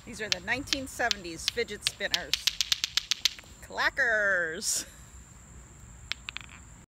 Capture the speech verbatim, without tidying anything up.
These are the nineteen seventies fidget spinners. Clackers.